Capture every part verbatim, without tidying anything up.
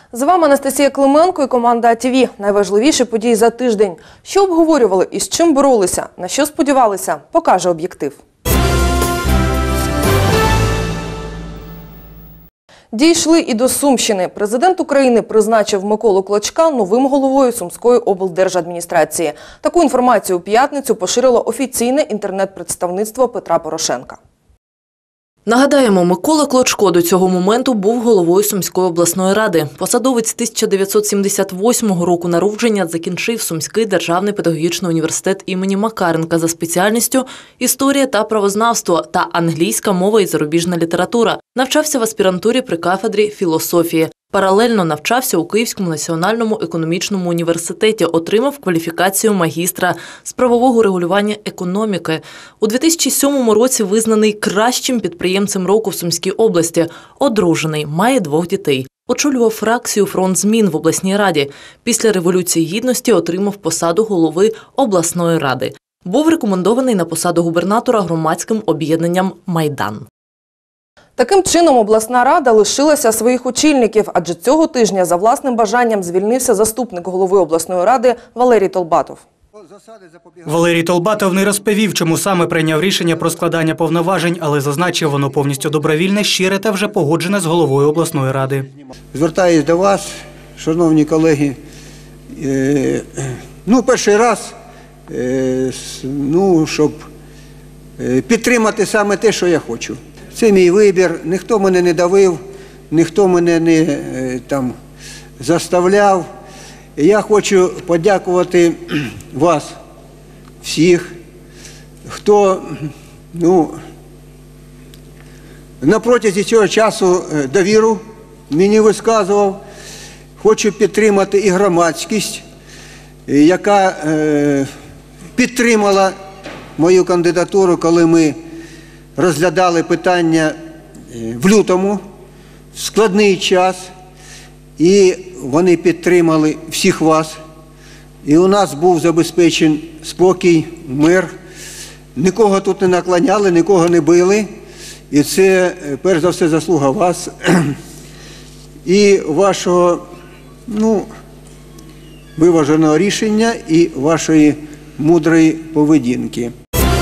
З вами Анастасія Клименко і команда А Т В. Найважливіші події за тиждень. Що обговорювали і з чим боролися, на що сподівалися, покаже об'єктив. Дійшли і до Сумщини. Президент України призначив Миколу Клочка новим головою Сумської облдержадміністрації. Таку інформацію у п'ятницю поширило офіційне інтернет-представництво Петра Порошенка. Нагадаємо, Микола Клочко до цього моменту був головою Сумської обласної ради. Посадовець тисяча дев'ятсот сімдесят восьмого року народження, закінчив Сумський державний педагогічний університет імені Макаренка за спеціальністю «Історія та правознавство» та «Англійська мова і зарубіжна література». Навчався в аспірантурі при кафедрі філософії. Паралельно навчався у Київському національному економічному університеті, отримав кваліфікацію магістра з правового регулювання економіки. У дві тисячі сьомому році визнаний кращим підприємцем року в Сумській області. Одружений, має двох дітей. Очолював фракцію «Фронт змін» в обласній раді. Після Революції Гідності отримав посаду голови обласної ради. Був рекомендований на посаду губернатора громадським об'єднанням «Майдан». Таким чином, обласна рада лишилася своїх очільників, адже цього тижня за власним бажанням звільнився заступник голови обласної ради Валерій Толбатов. Валерій Толбатов не розповів, чому саме прийняв рішення про складання повноважень, але зазначив, воно повністю добровільне, щире та вже погоджене з головою обласної ради. Звертаюсь до вас, шановні колеги, ну, перший раз, ну, щоб підтримати саме те, що я хочу. Це мій вибір, ніхто мене не давив, ніхто мене не там заставляв. Я хочу подякувати вас всіх, хто, ну, на протязі цього часу довіру мені висказував. Хочу підтримати і громадськість, яка е, підтримала мою кандидатуру, коли ми розглядали питання в лютому, в складний час, і вони підтримали всіх вас. І у нас був забезпечений спокій, мир. Нікого тут не наклоняли, нікого не били. І це, перш за все, заслуга вас і вашого, ну, виваженого рішення і вашої мудрої поведінки.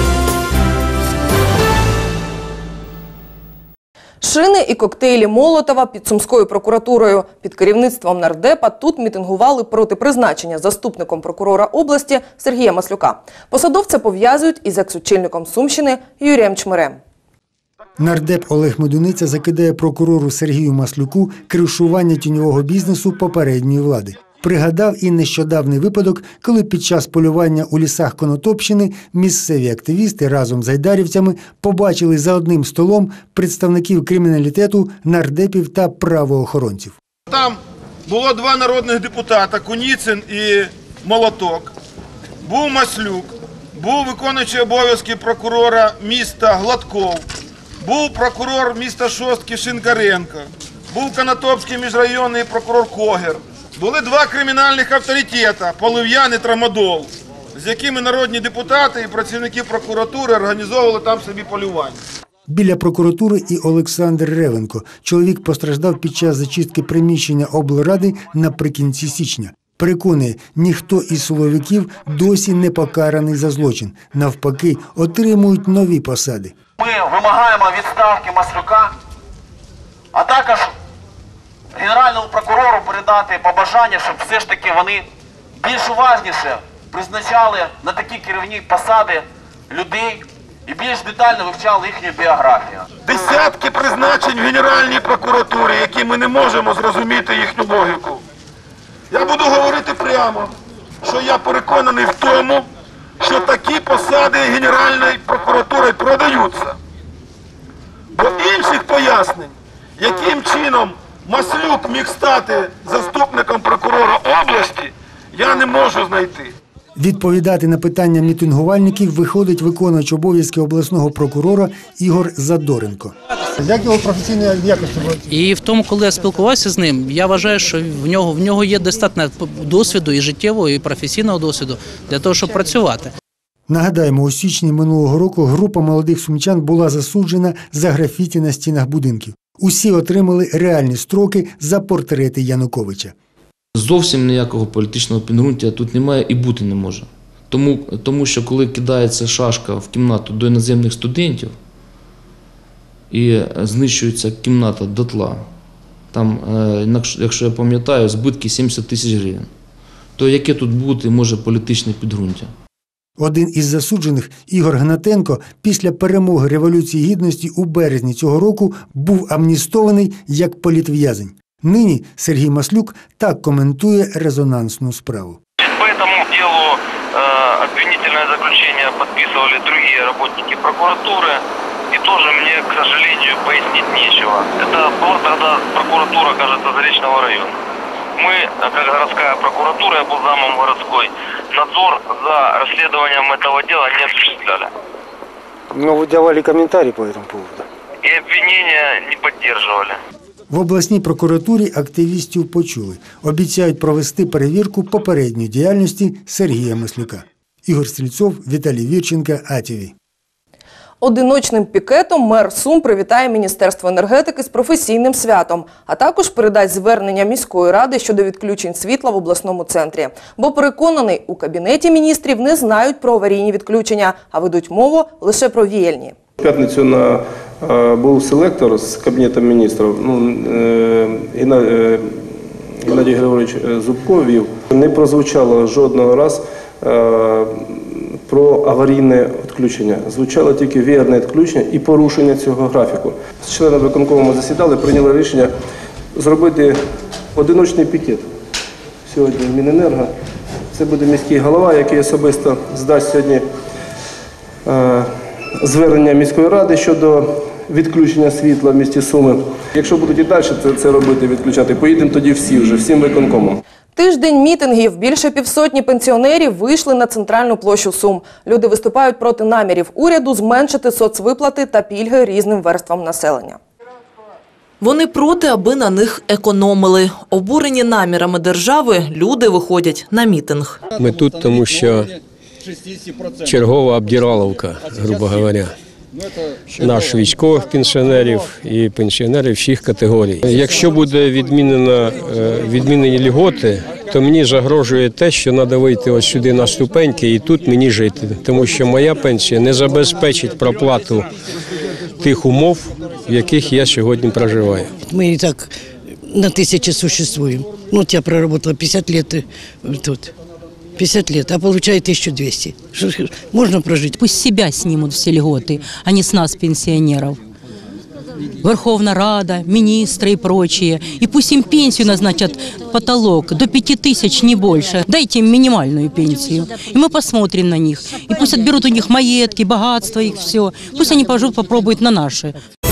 Шини і коктейлі Молотова під Сумською прокуратурою. Під керівництвом нардепа тут мітингували проти призначення заступником прокурора області Сергія Маслюка. Посадовця пов'язують із екс-очільником Сумщини Юрієм Чмирем. Нардеп Олег Медуниця закидає прокурору Сергію Маслюку кришування тіньового бізнесу попередньої влади. Пригадав і нещодавний випадок, коли під час полювання у лісах Конотопщини місцеві активісти разом з айдарівцями побачили за одним столом представників криміналітету, нардепів та правоохоронців. Там було два народних депутата, Куніцин і Молоток. Був Маслюк, був виконуючий обов'язки прокурора міста Гладков, був прокурор міста Шостки Шинкаренко, був Конотопський міжрайонний прокурор Когер. Були два кримінальних авторитети – Полив'ян і Трамадол, з якими народні депутати і працівники прокуратури організовували там собі полювання. Біля прокуратури і Олександр Ревенко. Чоловік постраждав під час зачистки приміщення облради наприкінці січня. Переконує, ніхто із силовиків досі не покараний за злочин. Навпаки, отримують нові посади. Ми вимагаємо відставки Маслюка, а також Генеральному прокурору передати побажання, щоб все ж таки вони більш уважніше призначали на такі керівні посади людей і більш детально вивчали їхню біографію. Десятки призначень в Генеральній прокуратурі, які ми не можемо зрозуміти їхню логіку. Я буду говорити прямо, що я переконаний в тому, що такі посади Генеральної прокуратури продаються. Бо інших пояснень, яким чином Маслюк міг стати заступником прокурора області, я не можу знайти. Відповідати на питання мітингувальників виходить виконувач обов'язки обласного прокурора Ігор Задоренко. Як його професійні якості були? І в тому, коли я спілкувався з ним, я вважаю, що в нього, в нього є достатньо досвіду і життєвого, і професійного досвіду для того, щоб працювати. Нагадаємо, у січні минулого року група молодих сумчан була засуджена за графіті на стінах будинків. Усі отримали реальні строки за портрети Януковича. Зовсім ніякого політичного підґрунтя тут немає і бути не може. Тому, тому що коли кидається шашка в кімнату до іноземних студентів і знищується кімната дотла, там, якщо я пам'ятаю, збитки сімдесят тисяч гривень, то яке тут бути може політичне підґрунтя? Один із засуджених, Ігор Гнатенко, після перемоги Революції Гідності у березні цього року був амністований як політв'язень. Нині Сергій Маслюк так коментує резонансну справу. По этому делу э, обвинительное заключение подписывали другие работники прокуратуры, и тоже мне, к сожалению, пояснить нечего. Это была тогда прокуратура, кажется, Заречного района. Мы, как городская прокуратура, я был замом городской, надзор за расследованием этого дела не осуществляли. Но вы давали комментарии по этому поводу? И обвинения не поддерживали. В обласній прокуратурі активістів почули. Обіцяють провести перевірку попередньої діяльності Сергія Маслюка. Ігор Стрільцов, Віталій Вірченко, А Т В. Одиночним пікетом мер Сум привітає Міністерство енергетики з професійним святом, а також передасть звернення міської ради щодо відключень світла в обласному центрі. Бо переконаний, у Кабінеті міністрів не знають про аварійні відключення, а ведуть мову лише про віяльні. В п'ятницю на, е, був селектор з Кабінетом міністрів. Ну, е, е, Геннадій Григорович Зубко вів. Не прозвучало жодного разу е, про аварійне відключення. Звучало тільки віяльне відключення і порушення цього графіку. Члени виконкому засідали, прийняли рішення зробити одиночний пікет сьогодні в Міненерго. Це буде міський голова, який особисто здасть сьогодні е, звернення міської ради щодо відключення світла в місті Суми. Якщо будуть і далі це, це робити, відключати, поїдемо тоді всі вже, всім виконкомом. Тиждень мітингів. Більше півсотні пенсіонерів вийшли на центральну площу Сум. Люди виступають проти намірів уряду зменшити соцвиплати та пільги різним верствам населення. Вони проти, аби на них економили. Обурені намірами держави, люди виходять на мітинг. Ми тут, тому що чергова обдіраловка, грубо говоря. Наш військових пенсіонерів і пенсіонерів всіх категорій. Якщо буде відмінено, відмінені льготи, то мені загрожує те, що треба вийти ось сюди на ступеньки і тут мені жити. Тому що моя пенсія не забезпечить проплату тих умов, в яких я сьогодні проживаю. Ми і так на тисячі существуємо. Ну, от я проработала п'ятдесят років тут. пятьдесят лет, а получает тысячу двести. Можно прожить? Пусть себя снимут все льготы, а не с нас, пенсионеров. Верховная Рада, министры и прочие. И пусть им пенсию назначат потолок до пяти тысяч, не больше. Дайте им минимальную пенсию. И мы посмотрим на них. И пусть отберут у них маетки, богатство их, все. Пусть они поживут, попробуют на наши.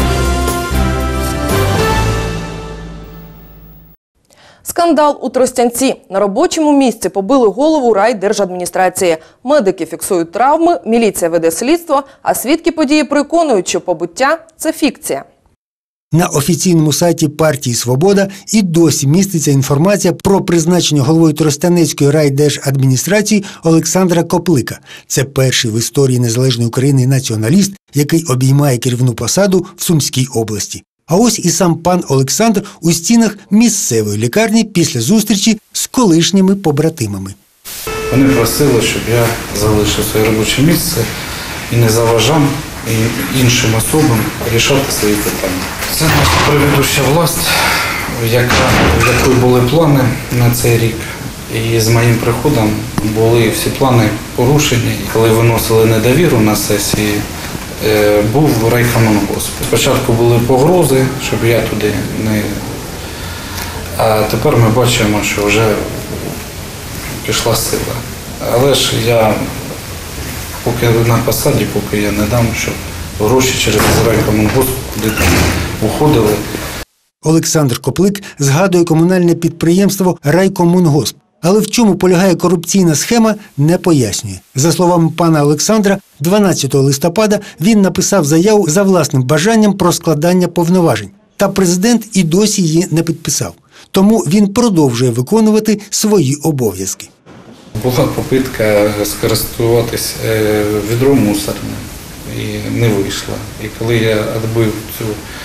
Скандал у Тростянці. На робочому місці побили голову райдержадміністрації. Медики фіксують травми, міліція веде слідство, а свідки події переконують, що побиття – це фікція. На офіційному сайті партії «Свобода» і досі міститься інформація про призначення головою Тростянецької райдержадміністрації Олександра Коплика. Це перший в історії незалежної України націоналіст, який обіймає керівну посаду в Сумській області. А ось і сам пан Олександр у стінах місцевої лікарні після зустрічі з колишніми побратимами. Вони просили, щоб я залишив своє робоче місце і не заважав іншим особам рішати свої питання. Це наша предыдуща власть, яка, в якої були плани на цей рік. І з моїм приходом були всі плани порушені. Коли виносили недовіру на сесії, був райкомунгосп. Спочатку були погрози, щоб я туди не... А тепер ми бачимо, що вже пішла сила. Але ж я, поки на посаді, поки я не дам, щоб гроші через райкомунгосп куди там уходили. Олександр Коплик згадує комунальне підприємство «Райкомунгосп». Але в чому полягає корупційна схема, не пояснює. За словами пана Олександра, дванадцятого листопада він написав заяву за власним бажанням про складання повноважень. Та президент і досі її не підписав. Тому він продовжує виконувати свої обов'язки. Була попитка скористуватись відром мусорним і не вийшла. І коли я відбив цю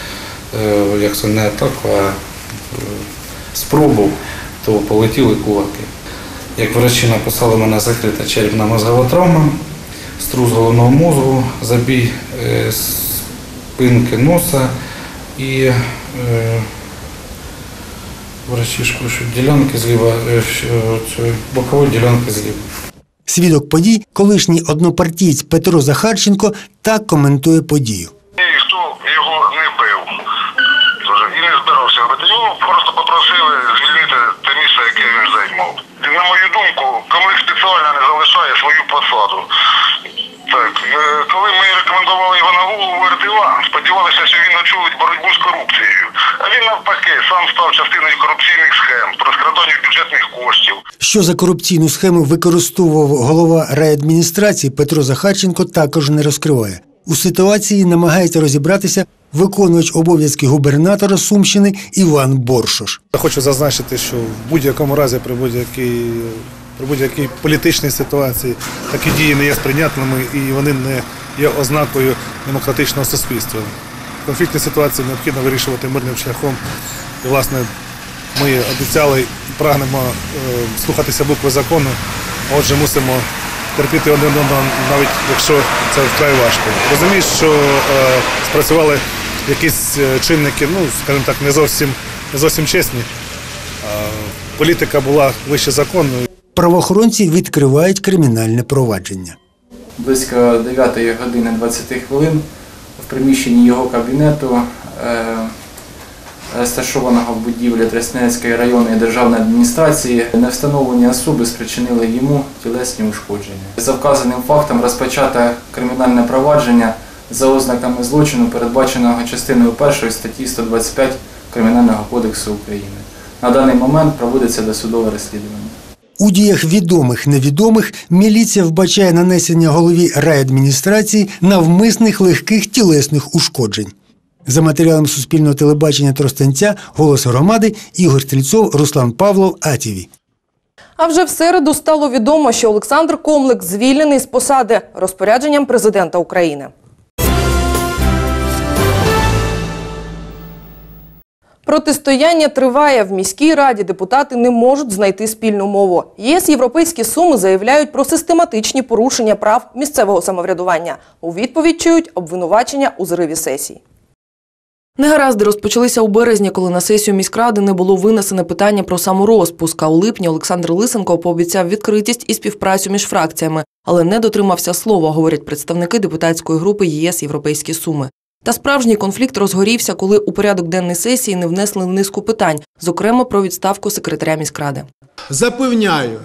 як це не атаку, а спробу, то полетіли кулаки. Як врачі написали, в мене закрита черепно-мозгова травма, струс головного мозку, забій спинки носа і е, врачі ж пишуть ділянки зліва, е, бокової ділянки зліва. Свідок подій, колишній однопартієць Петро Захарченко, так коментує подію. Ніхто його не бив і не збирався робити. Його просто попросили звільнити те місце, яке він займав. На мою думку, коли спеціально не залишає свою посаду. Так, коли ми рекомендували його на голову ер де а, сподівалися, що він очолить боротьбу з корупцією. А він навпаки сам став частиною корупційних схем, розкрадання бюджетних коштів. Що за корупційну схему використовував голова райадміністрації, Петро Захарченко також не розкриває. У ситуації намагається розібратися виконувач обов'язки губернатора Сумщини Іван Боршош. Хочу зазначити, що в будь-якому разі при будь-якій при будь-якій політичній ситуації такі дії не є сприйнятними і вони не є ознакою демократичного суспільства. Конфліктні ситуації необхідно вирішувати мирним шляхом. І, власне, ми обіцяли і прагнемо е, слухатися букви закону, а отже мусимо терпіти один одного, навіть якщо це вкрай важко. Розумію, що е, спрацювали якісь чинники, ну, скажімо так, не зовсім, не зовсім чесні. Е, політика була вище закону. Правоохоронці відкривають кримінальне провадження. Близько дев'ятої години двадцять хвилин в приміщенні його кабінету, е, розташованого в будівлі Тростянецької районної державної адміністрації, невстановлені особи спричинили йому тілесні ушкодження. За вказаним фактом розпочато кримінальне провадження за ознаками злочину, передбаченого частиною першої статті сто двадцять п'ять Кримінального кодексу України. На даний момент проводиться досудове розслідування. У діях відомих-невідомих міліція вбачає нанесення голові райадміністрації навмисних легких тілесних ушкоджень. За матеріалом Суспільного телебачення Тростянця, «Голос громади», Ігор Стрільцов, Руслан Павлов, А Ті Ві. А вже в середу стало відомо, що Олександр Комлик звільнений з посади розпорядженням президента України. Протистояння триває. В міській раді депутати не можуть знайти спільну мову. ЄС «Європейські Суми» заявляють про систематичні порушення прав місцевого самоврядування. У відповідь чують обвинувачення у зриві сесій. Негаразди розпочалися у березні, коли на сесію міськради не було винесене питання про саморозпуск. А у липні Олександр Лисенко пообіцяв відкритість і співпрацю між фракціями, але не дотримався слова, говорять представники депутатської групи ЄС «Європейські Суми». Та справжній конфлікт розгорівся, коли у порядок денний сесії не внесли низку питань, зокрема про відставку секретаря міськради. Запевняю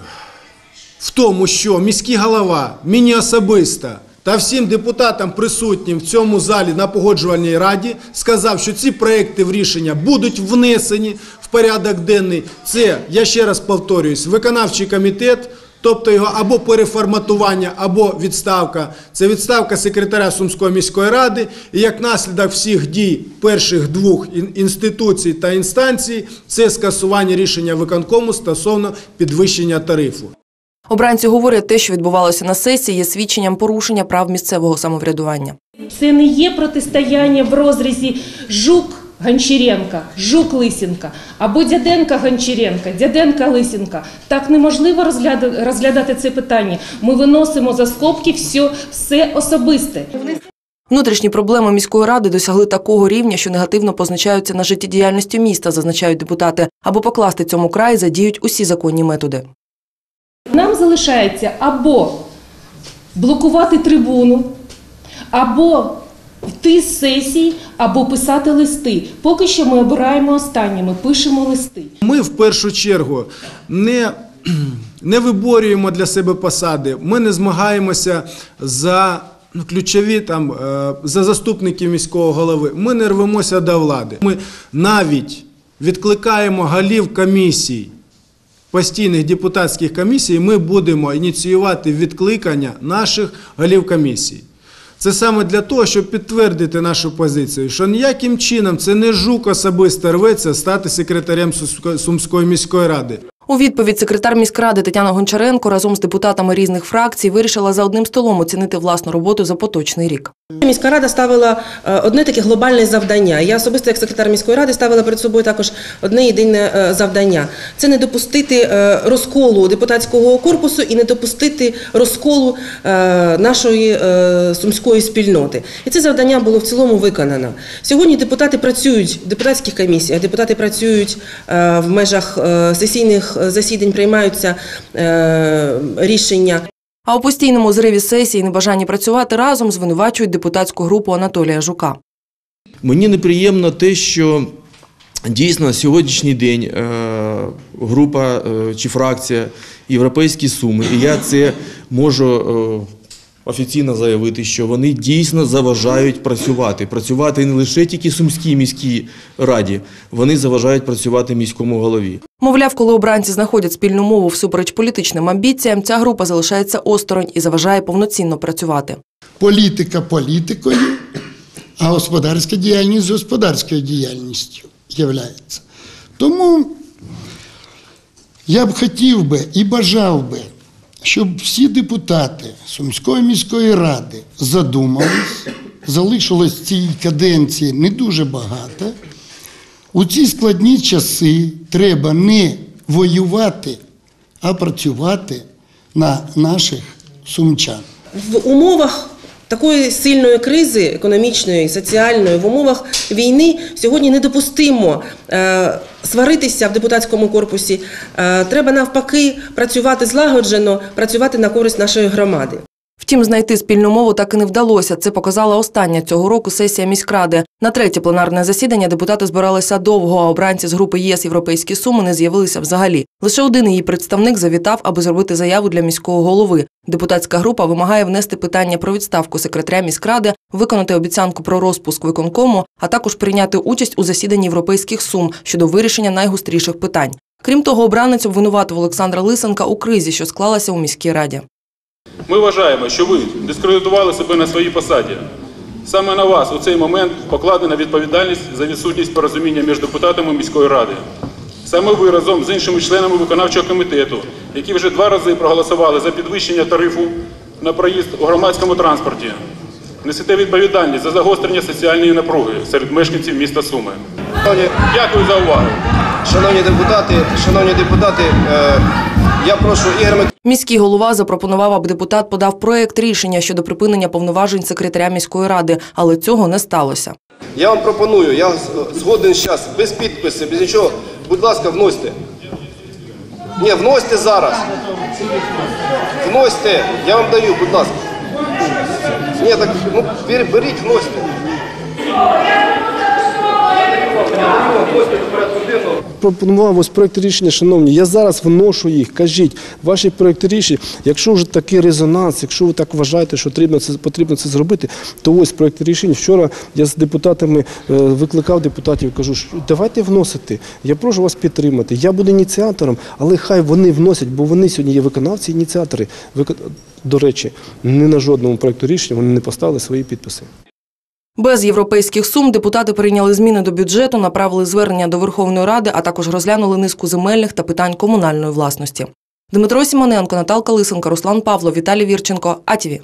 в тому, що міський голова, мені особисто та всім депутатам, присутнім в цьому залі на погоджувальній раді, сказав, що ці проекти в рішення будуть внесені в порядок денний. Це, я ще раз повторююсь, виконавчий комітет, тобто його або переформатування, або відставка. Це відставка секретаря Сумської міської ради. І як наслідок всіх дій перших двох інституцій та інстанцій, це скасування рішення виконкому стосовно підвищення тарифу. Обранці говорять, те, що відбувалося на сесії, є свідченням порушення прав місцевого самоврядування. Це не є протистояння в розрізі Жук-Гончаренка, Жук-Лисенка або Дяденка-Гончаренка, Дяденка-Лисенка. Так неможливо розглядати це питання. Ми виносимо за скобки все, все особисте. Внутрішні проблеми міської ради досягли такого рівня, що негативно позначаються на життєдіяльності міста, зазначають депутати. Аби покласти цьому край, задіють усі законні методи. Нам залишається або блокувати трибуну, або йти з сесії, або писати листи. Поки що ми обираємо останнє, ми пишемо листи. Ми в першу чергу не, не виборюємо для себе посади, ми не змагаємося за ну, ключові там, за заступників міського голови, ми не рвемося до влади. Ми навіть відкликаємо голів комісій, постійних депутатських комісій, ми будемо ініціювати відкликання наших голів комісій. Це саме для того, щоб підтвердити нашу позицію, що ніяким чином це не Жук особисто рветься стати секретарем Сумської міської ради. У відповідь секретар міськради Тетяна Гончаренко разом з депутатами різних фракцій вирішила за одним столом оцінити власну роботу за поточний рік. Міська рада ставила одне таке глобальне завдання. Я особисто як секретар міської ради ставила перед собою також одне єдине завдання. Це не допустити розколу депутатського корпусу і не допустити розколу нашої сумської спільноти. І це завдання було в цілому виконано. Сьогодні депутати працюють в депутатських комісіях, депутати працюють в межах сесійних засідань, приймаються рішення. А у постійному зриві сесії і небажанні працювати разом звинувачують депутатську групу Анатолія Жука. Мені неприємно те, що дійсно на сьогоднішній день група чи фракція «Європейські Суми», і я це можу офіційно заявити, що вони дійсно заважають працювати. Працювати не лише тільки Сумській міській раді, вони заважають працювати міському голові. Мовляв, коли обранці знаходять спільну мову всупереч політичним амбіціям, ця група залишається осторонь і заважає повноцінно працювати. Політика політикою, а господарська діяльність господарською діяльністю являється. Тому я б хотів би і бажав би, щоб всі депутати Сумської міської ради задумались, залишилось цієї каденції не дуже багато. У ці складні часи треба не воювати, а працювати на наших сумчан. В умовах такої сильної кризи економічної, соціальної, в умовах війни сьогодні недопустимо е, сваритися в депутатському корпусі. Е, треба навпаки працювати злагоджено, працювати на користь нашої громади. Втім, знайти спільну мову так і не вдалося. Це показала остання цього року сесія міськради. На третє пленарне засідання депутати збиралися довго, а обранці з групи ЄС «Європейські Суми» не з'явилися взагалі. Лише один її представник завітав, аби зробити заяву для міського голови. Депутатська група вимагає внести питання про відставку секретаря міськради, виконати обіцянку про розпуск виконкому, а також прийняти участь у засіданні «Європейських Сум» щодо вирішення найгостріших питань. Крім того, обранець обвинуватив Олександра Лисенка у кризі, що склалася у міській раді. Ми вважаємо, що ви дискредитували себе на своїй посаді. Саме на вас у цей момент покладена відповідальність за відсутність порозуміння між депутатами міської ради. Саме ви разом з іншими членами виконавчого комітету, які вже два рази проголосували за підвищення тарифу на проїзд у громадському транспорті, несете відповідальність за загострення соціальної напруги серед мешканців міста Суми. Дякую за увагу. Шановні депутати, шановні депутати, я прошу Ігор. Міський голова запропонував, аби депутат подав проєкт рішення щодо припинення повноважень секретаря міської ради, але цього не сталося. Я вам пропоную, я згоден зараз, без підпису, без нічого, будь ласка, вносьте. Ні, вносьте зараз. Вносьте, я вам даю, будь ласка. Ні, так, ну, беріть, вносьте. Пропонував ось проєкт рішення, шановні, я зараз вношу їх, кажіть, ваші проєкти рішення, якщо вже такий резонанс, якщо ви так вважаєте, що потрібно це, потрібно це зробити, то ось проєкт рішення. Вчора я з депутатами викликав депутатів, кажу, що давайте вносити, я прошу вас підтримати, я буду ініціатором, але хай вони вносять, бо вони сьогодні є виконавці, ініціатори. До речі, ні на жодному проєкту рішення вони не поставили свої підписи. Без «Європейських Сум» депутати прийняли зміни до бюджету, направили звернення до Верховної Ради, а також розглянули низку земельних та питань комунальної власності. Дмитро Сімоненко, Наталка Лисенко, Руслан Павлов, Віталій Вірченко. А Ті Ві.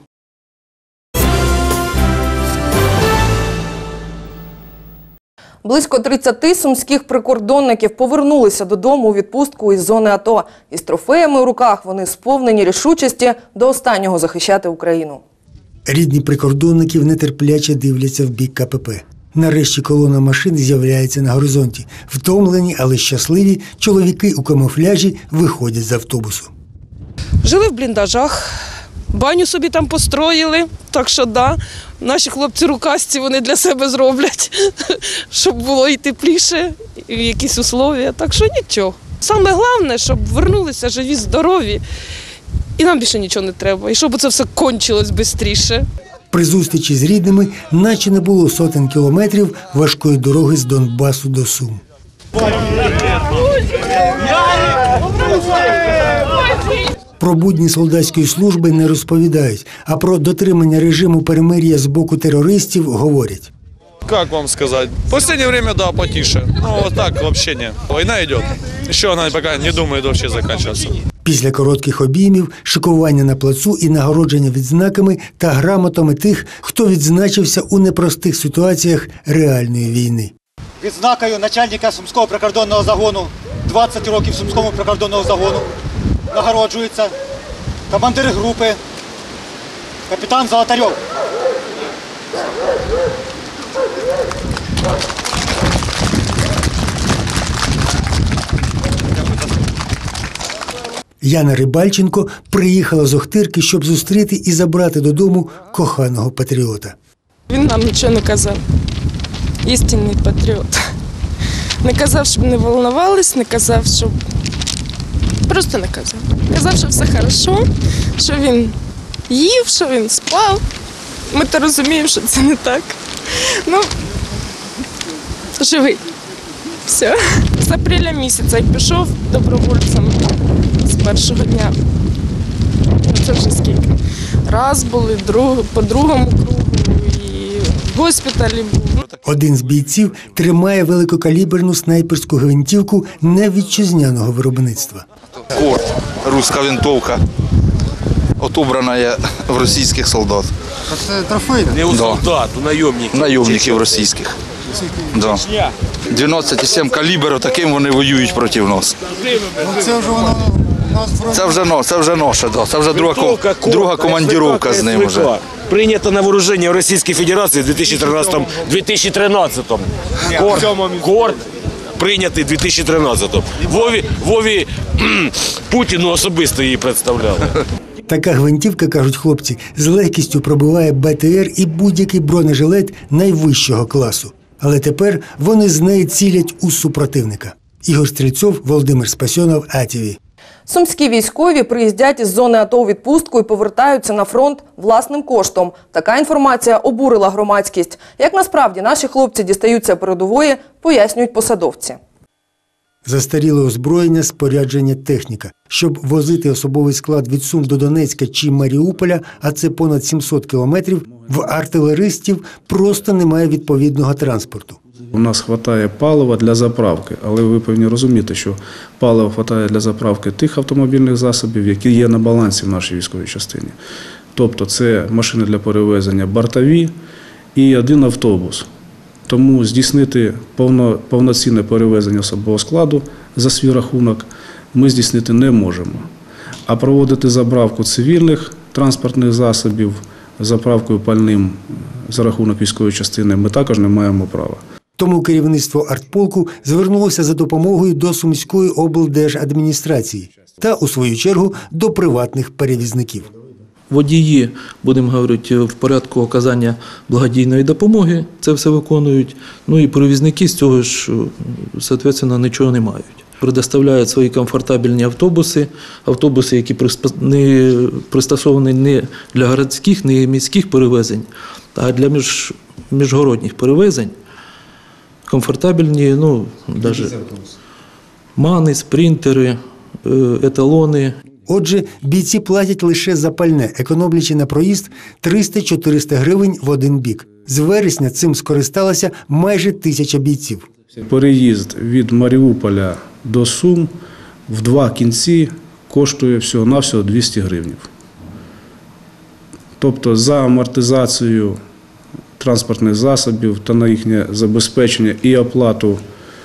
Близько тридцяти сумських прикордонників повернулися додому у відпустку із зони АТО. Із трофеями у руках вони сповнені рішучості до останнього захищати Україну. Рідні прикордонників нетерпляче дивляться в бік Ка Пе Пе. Нарешті колона машин з'являється на горизонті. Втомлені, але щасливі, чоловіки у камуфляжі виходять з автобусу. Жили в бліндажах, баню собі там построїли, так що да, наші хлопці рукасті вони для себе зроблять, щоб було і тепліше, і якісь условия, так що нічого. Саме головне, щоб вернулися живі, здорові. І нам більше нічого не треба. І щоб це все кончилось швидше. При зустрічі з рідними наче не було сотень кілометрів важкої дороги з Донбасу до Сум. Про будні солдатської служби не розповідають, а про дотримання режиму перемир'я з боку терористів говорять. Как вам сказать? В последнее время, да, потише. Ну, вот так вообще не. Война идет. Еще она пока не думает вообще заканчиваться. Після коротких обіймів, шикування на плацу і нагородження відзнаками та грамотами тих, хто відзначився у непростих ситуаціях реальної війни. Відзнакою начальника Сумського прикордонного загону, двадцять років Сумському прикордонного загону, нагороджується командир групи, капітан Золотарьов. Яна Рибальченко приїхала з Охтирки, щоб зустріти і забрати додому коханого патріота. Він нам нічого не казав. Істинний патріот. Не казав, щоб не волнувались, не казав, щоб... Просто не казав. Казав, що все добре, що він їв, що він спав. Ми то розуміємо, що це не так. Ну, живий. Все. З апреля місяця і пішов добровольцем з першого дня. Це вже скільки. Раз були, друг, по другому кругу і в госпіталі був. Один з бійців тримає великокаліберну снайперську гвинтівку невітчизняного виробництва. Корт, руська винтовка, отобрана в російських солдат. Це трофей? Не у солдат, у найомників. Найомників російських. Да. дванадцять сім калібрів, таким вони воюють проти нас. Це вже воно... Це вже, це вже наша, да. Це вже друга, друга командировка з ним. Вже. Прийнято на вооруження в Російській Федерації в дві тисячі тринадцятому - дві тисячі тринадцятому. Корт, корт прийнятий в дві тисячі тринадцятому. Вові, Вові Путіну особисто її представляли. Така гвинтівка, кажуть хлопці, з легкістю пробиває Б Т Р і будь-який бронежилет найвищого класу. Але тепер вони з неї цілять у супротивника. Ігор Стрільцов, Володимир Спасьонов, А Т В. Сумські військові приїздять із зони АТО у відпустку і повертаються на фронт власним коштом. Така інформація обурила громадськість. Як насправді наші хлопці дістаються передової, пояснюють посадовці. Застаріле озброєння, спорядження, техніка. Щоб возити особовий склад від Сум до Донецька чи Маріуполя, а це понад сімсот кілометрів, в артилеристів просто немає відповідного транспорту. У нас вистачає палива для заправки, але ви повинні розуміти, що палива вистачає для заправки тих автомобільних засобів, які є на балансі в нашій військовій частині. Тобто це машини для перевезення бортові і один автобус. Тому здійснити повно, повноцінне перевезення особового складу за свій рахунок ми здійснити не можемо. А проводити заправку цивільних транспортних засобів заправкою пальним за рахунок військової частини ми також не маємо права. Тому керівництво артполку звернулося за допомогою до Сумської облдержадміністрації та, у свою чергу, до приватних перевізників. Водії, будемо говорити, в порядку оказання благодійної допомоги це все виконують. Ну і перевізники з цього ж, відповідно, нічого не мають. Предоставляють свої комфортабельні автобуси, автобуси, які не пристосовані не для городських, не міських перевезень, а для між, міжгородніх перевезень. Комфортабельні, ну, навіть мани, спринтери, еталони. Отже, бійці платять лише за пальне, економлячи на проїзд триста-чотириста гривень в один бік. З вересня цим скористалася майже тисяча бійців. Переїзд від Маріуполя до Сум в два кінці коштує всього-навсього двісті гривень. Тобто за амортизацію транспортних засобів та на їхнє забезпечення і оплату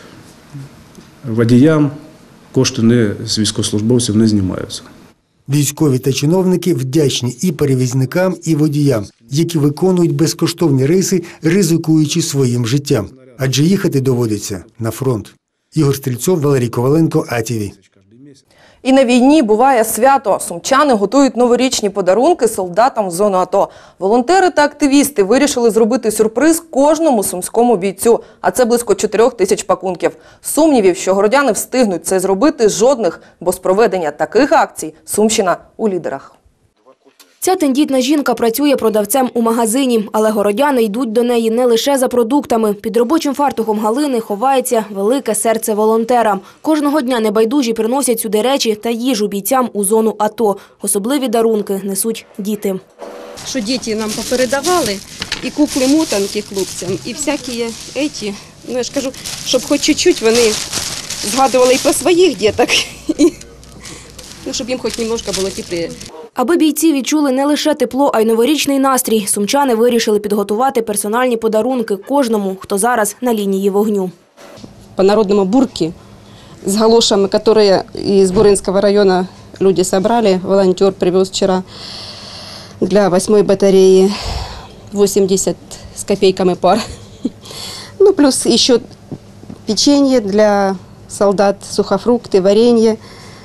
водіям кошти не, з військовослужбовців не знімаються. Військові та чиновники вдячні і перевізникам, і водіям, які виконують безкоштовні рейси, ризикуючи своїм життям. Адже їхати доводиться на фронт. Ігор Стрільцов, Валерій Коваленко, А Т В. І на війні буває свято. Сумчани готують новорічні подарунки солдатам в зону АТО. Волонтери та активісти вирішили зробити сюрприз кожному сумському бійцю. А це близько чотирьох тисяч пакунків. Сумнівів, що городяни встигнуть це зробити, жодних, бо з проведення таких акцій Сумщина у лідерах. Ця тендітна жінка працює продавцем у магазині, але городяни йдуть до неї не лише за продуктами. Під робочим фартухом Галини ховається велике серце волонтера. Кожного дня небайдужі приносять сюди речі та їжу бійцям у зону АТО. Особливі дарунки несуть діти. Що діти нам попередавали, і кукли-мотанки хлопцям, і всякі еті. Ну, я ж кажу, щоб хоч чуть-чуть вони згадували і про своїх діток, і ну, щоб їм хоч немножко було тепліше. Аби бійці відчули не лише тепло, а й новорічний настрій, сумчани вирішили підготувати персональні подарунки кожному, хто зараз на лінії вогню. По народному бурки с галошами, которые из Буринского района люди собрали. Волонтер привез вчера для восьмой батареи восемьдесят с копейками пар. Ну, плюс еще печенье для солдат, сухофрукты, варенье,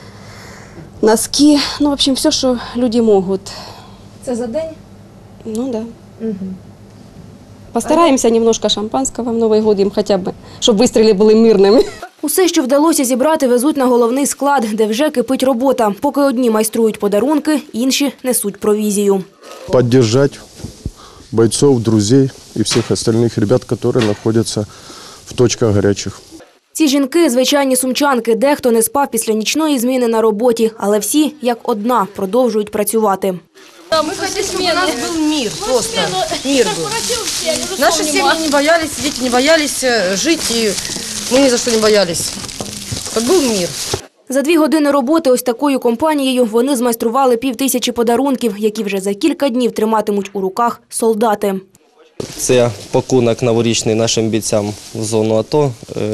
носки. Ну, в общем, все, что люди могут. Это за день? Ну, да. Угу. Постараємося немножко шампанського в Новий год їм хоча б, щоб вистріли були мирними. Усе, що вдалося зібрати, везуть на головний склад, де вже кипить робота. Поки одні майструють подарунки, інші несуть провізію. Поддержать бойцов, друзей і всіх остальних ребят, які знаходяться в точках гарячих. Ці жінки – звичайні сумчанки. Дехто не спав після нічної зміни на роботі, але всі, як одна, продовжують працювати. Мы хотим, чтобы у нас был мир, просто мир был. Наши семьи не боялись, дети не боялись жить, и мы ни за что не боялись. Чтобы был мир. За дві години роботи ось такою компанією вони змайстрували півтисячі подарунків, які вже за кілька днів триматимуть у руках солдати. Це пакунок новорічний нашим бійцям в зону АТО.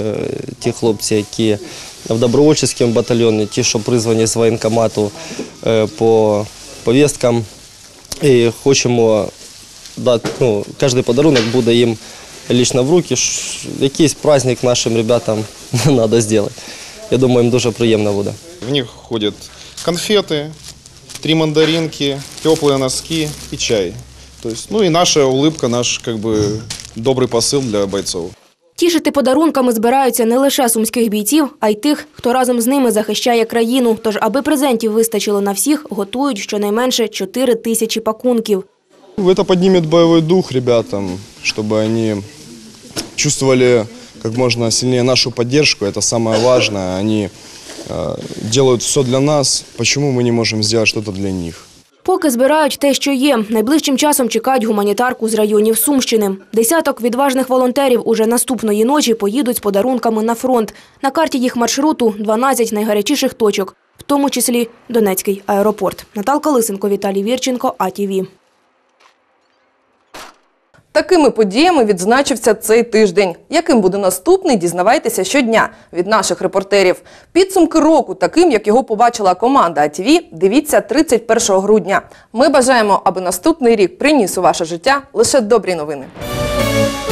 Ті хлопці, які в добровольчому батальйоні, ті, що призвані з воєнкомату по повісткам. І хочемо дати, ну, кожен подарунок буде їм лично в руки. Якийсь праздник нашим ребятам треба зробити. Я думаю, їм дуже приємно буде. В них входять конфети, три мандаринки, теплі носки і чай. Тобто, ну і наша улыбка, наш как бы, добрий посил для бойців. Тішити подарунками збираються не лише сумських бійців, а й тих, хто разом з ними захищає країну. Тож, аби презентів вистачило на всіх, готують щонайменше чотири тисячі пакунків. Це підніме бойовий дух ребятам, щоб вони чувствовали як можна сильніше нашу підтримку. Це найважливіше. Вони роблять все для нас. Чому ми не можемо зробити щось для них? Поки збирають те, що є. Найближчим часом чекають гуманітарку з районів Сумщини. Десяток відважних волонтерів уже наступної ночі поїдуть з подарунками на фронт. На карті їх маршруту – дванадцять найгарячіших точок, в тому числі Донецький аеропорт. Наталка Лисенко, Віталій Вірченко, А Ті Ві. Такими подіями відзначився цей тиждень. Яким буде наступний, дізнавайтеся щодня від наших репортерів. Підсумки року, таким, як його побачила команда А Ті Ві, дивіться тридцять першого грудня. Ми бажаємо, аби наступний рік приніс у ваше життя лише добрі новини.